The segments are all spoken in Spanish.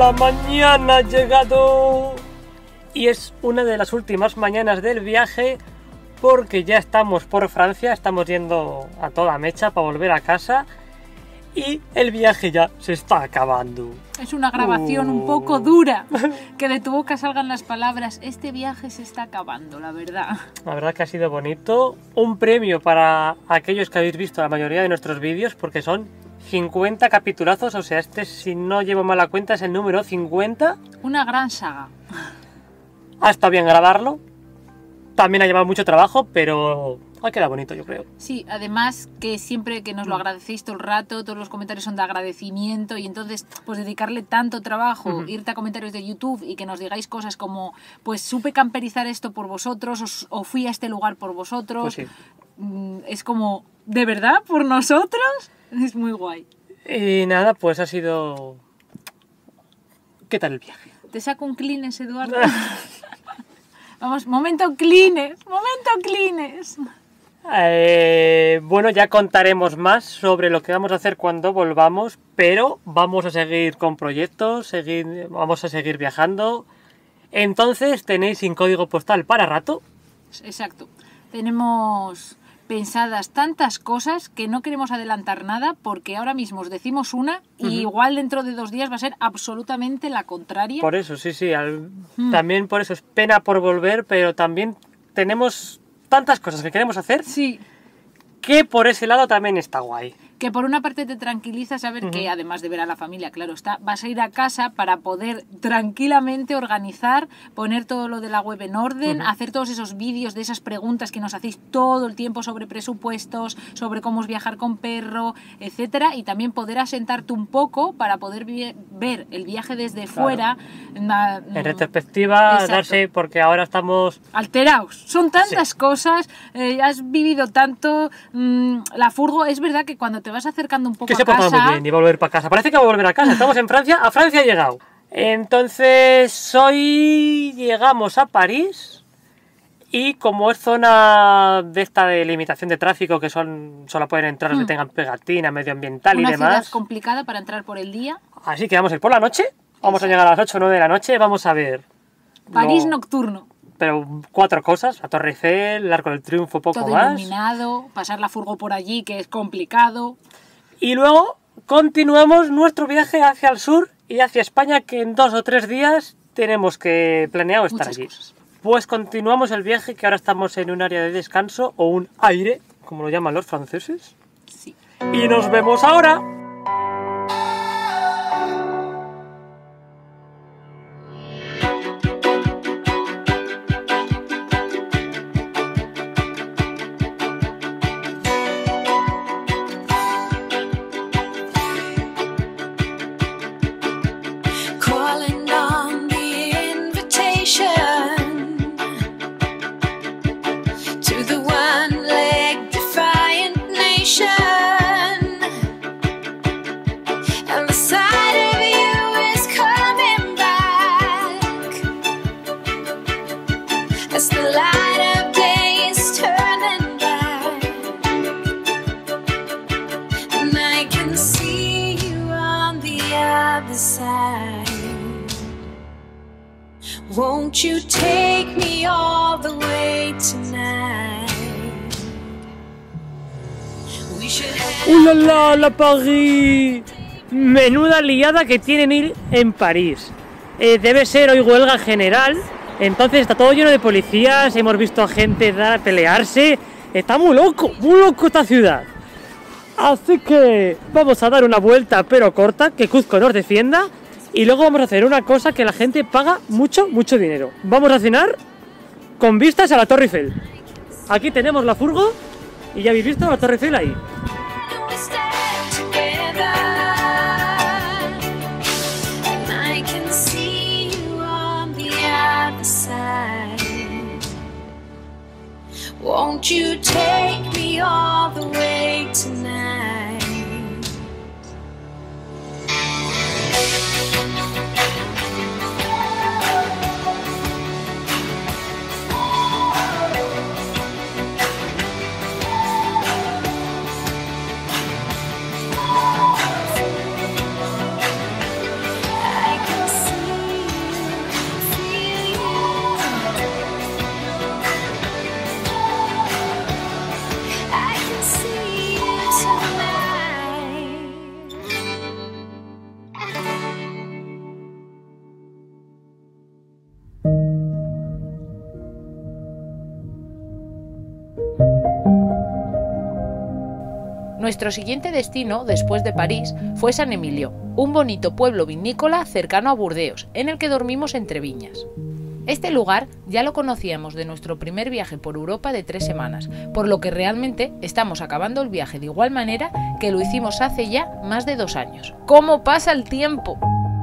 La mañana ha llegado y es una de las últimas mañanas del viaje porque ya estamos por Francia, estamos yendo a toda mecha para volver a casa y el viaje ya se está acabando. Es una grabación un poco dura, que de tu boca salgan las palabras, este viaje se está acabando, la verdad. La verdad que ha sido bonito, un premio para aquellos que habéis visto la mayoría de nuestros vídeos porque son 50 capitulazos, o sea, este, si no llevo mala cuenta, es el número 50. Una gran saga. Ha estado bien grabarlo. También ha llevado mucho trabajo, pero ha quedado bonito, yo creo. Sí, además que siempre que nos lo agradecéis todo el rato, todos los comentarios son de agradecimiento y entonces, pues dedicarle tanto trabajo, irte a comentarios de YouTube y que nos digáis cosas como, pues supe camperizar esto por vosotros o fui a este lugar por vosotros. Pues sí. Es como, ¿de verdad? ¿Por nosotros? Es muy guay. Y nada, pues ha sido... ¿Qué tal el viaje? Te saco un Kleenex, Eduardo. Vamos, momento Kleenex, momento Kleenex. Bueno, ya contaremos más sobre lo que vamos a hacer cuando volvamos, pero vamos a seguir con proyectos, vamos a seguir viajando. Entonces tenéis sin código postal para rato. Exacto. Tenemos pensadas tantas cosas que no queremos adelantar nada porque ahora mismo os decimos una y igual dentro de 2 días va a ser absolutamente la contraria. Por eso, sí, también por eso es pena por volver, pero también tenemos tantas cosas que queremos hacer, sí, que por ese lado también está guay. Que por una parte te tranquiliza saber que además de ver a la familia, claro está, vas a ir a casa para poder tranquilamente organizar, poner todo lo de la web en orden, hacer todos esos vídeos de esas preguntas que nos hacéis todo el tiempo sobre presupuestos, sobre cómo es viajar con perro, etcétera, y también poder asentarte un poco para poder ver el viaje desde fuera. En retrospectiva, exacto, darse, porque ahora estamos... alteraos, son tantas cosas, has vivido tanto, la furgo, es verdad que cuando te vas acercando un poco que se a portado casa... muy bien y volver para casa. Parece que va a volver a casa. Estamos en Francia. A Francia ha llegado. Entonces, hoy llegamos a París. Y como es zona de esta de limitación de tráfico, que solo pueden entrar los que tengan pegatina medioambiental una y demás. Una ciudad complicada para entrar por el día. Así que vamos a ir por la noche. Vamos a llegar a las 8 o 9 de la noche. Vamos a ver... París nocturno. Pero 4 cosas, la Torre Eiffel, el Arco del Triunfo, poco todo más. Todo iluminado, pasar la furgo por allí, que es complicado. Y luego continuamos nuestro viaje hacia el sur y hacia España, que en 2 o 3 días tenemos que planeado estar muchas allí. Cosas. Pues continuamos el viaje, que ahora estamos en un área de descanso, o un aire, como lo llaman los franceses. Sí. Y nos vemos ahora. Won't you take me all the way tonight? ¡Ulala, la París! Menuda liada que tienen ir en París. Debe ser hoy huelga general, entonces está todo lleno de policías, hemos visto a gente pelearse. Está muy loco esta ciudad. Así que vamos a dar una vuelta pero corta, que Cuzco nos defienda. Y luego vamos a hacer una cosa que la gente paga mucho dinero. Vamos a cenar con vistas a la Torre Eiffel. Aquí tenemos la furgo y ya habéis visto la Torre Eiffel ahí. Won't you take me all the way tonight? I can Nuestro siguiente destino, después de París, fue San Emilio, un bonito pueblo vinícola cercano a Burdeos, en el que dormimos entre viñas. Este lugar ya lo conocíamos de nuestro primer viaje por Europa de 3 semanas, por lo que realmente estamos acabando el viaje de igual manera que lo hicimos hace ya más de 2 años. ¿Cómo pasa el tiempo?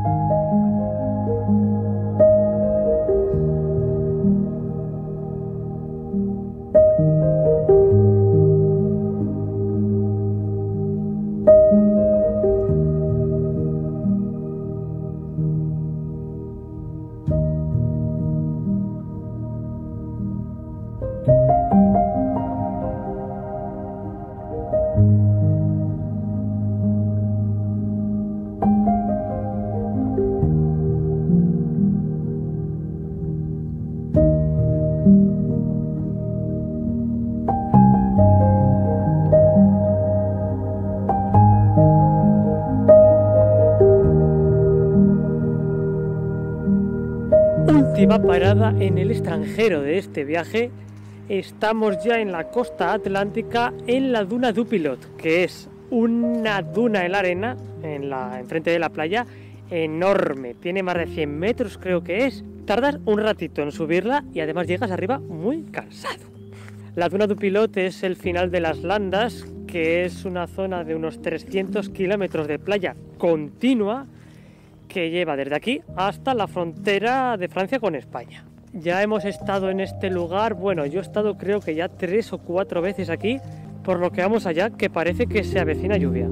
Última parada en el extranjero de este viaje. Estamos ya en la costa atlántica, en la duna du Pilot, que es una duna en la arena, enfrente de la playa, enorme. Tiene más de 100 metros, creo que es. Tardas un ratito en subirla y además llegas arriba muy cansado. La duna du Pilot es el final de las Landas, que es una zona de unos 300 kilómetros de playa continua, que lleva desde aquí hasta la frontera de Francia con España. Ya hemos estado en este lugar, bueno, yo he estado creo que ya 3 o 4 veces aquí, por lo que vamos allá, que parece que se avecina lluvia.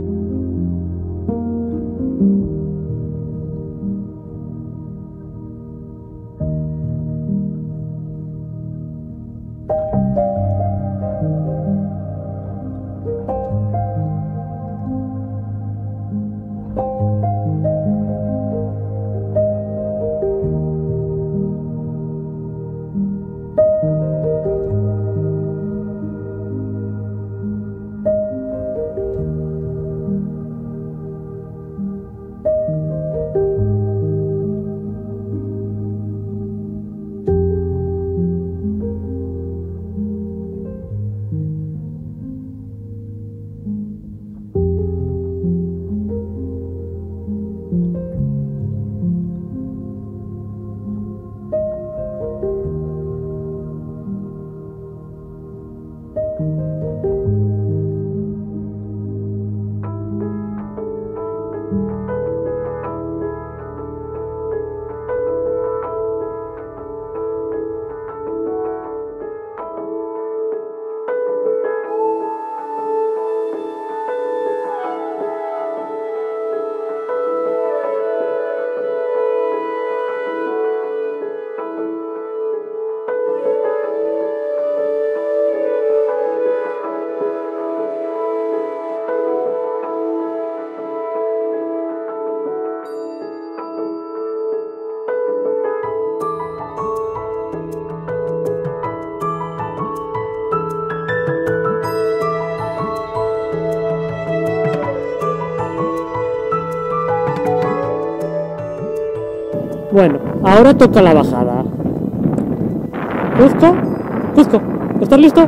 Bueno, ahora toca la bajada. Cusco, Cusco, ¿estás listo?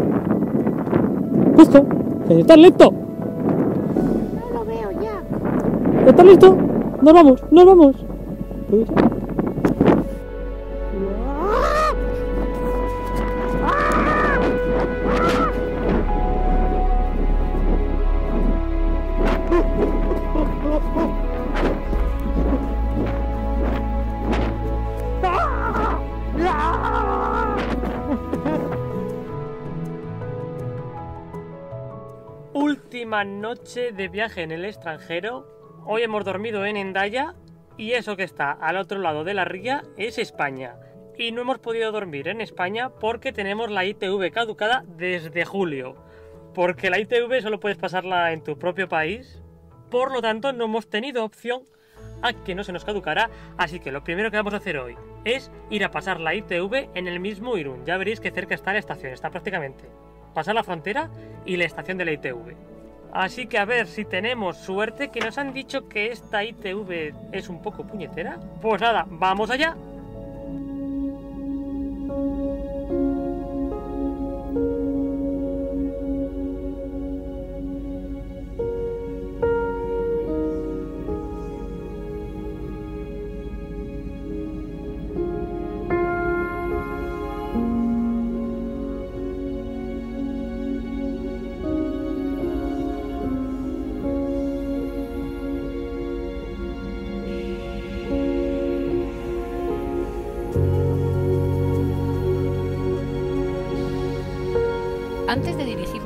Cusco, ¿estás listo? No lo veo ya. ¿Estás listo? Nos vamos, nos vamos. Última noche de viaje en el extranjero. Hoy hemos dormido en Hendaya y eso que está al otro lado de la ría es España. Y no hemos podido dormir en España porque tenemos la ITV caducada desde julio. Porque la ITV solo puedes pasarla en tu propio país. Por lo tanto, no hemos tenido opción a que no se nos caducará. Así que lo primero que vamos a hacer hoy es ir a pasar la ITV en el mismo Irún. Ya veréis que cerca está la estación, está prácticamente. Pasar la frontera y la estación de la ITV. Así que a ver si tenemos suerte, que nos han dicho que esta ITV es un poco puñetera. Pues nada, vamos allá.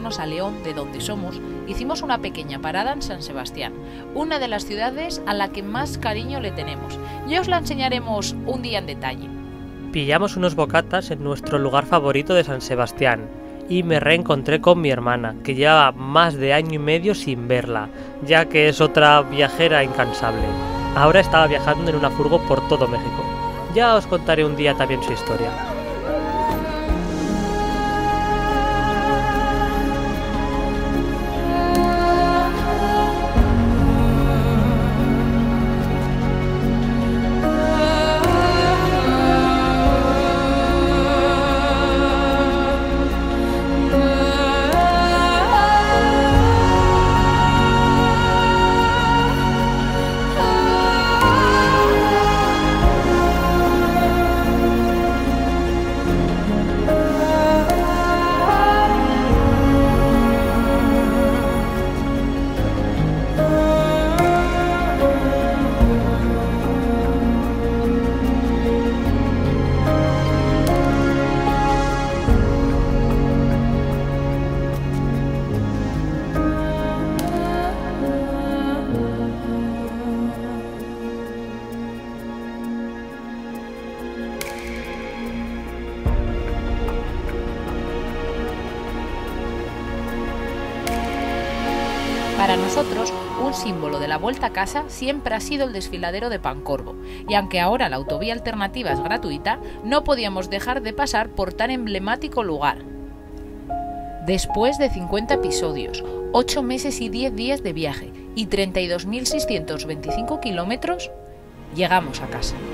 irnos a León, de donde somos, hicimos una pequeña parada en San Sebastián, una de las ciudades a la que más cariño le tenemos. Ya os la enseñaremos un día en detalle. Pillamos unos bocatas en nuestro lugar favorito de San Sebastián y me reencontré con mi hermana, que llevaba más de año y medio sin verla, ya que es otra viajera incansable. Ahora estaba viajando en una furgo por todo México. Ya os contaré un día también su historia. Para nosotros, un símbolo de la vuelta a casa siempre ha sido el desfiladero de Pancorbo, y aunque ahora la autovía alternativa es gratuita, no podíamos dejar de pasar por tan emblemático lugar. Después de 50 episodios, 8 meses y 10 días de viaje y 32.625 kilómetros, llegamos a casa.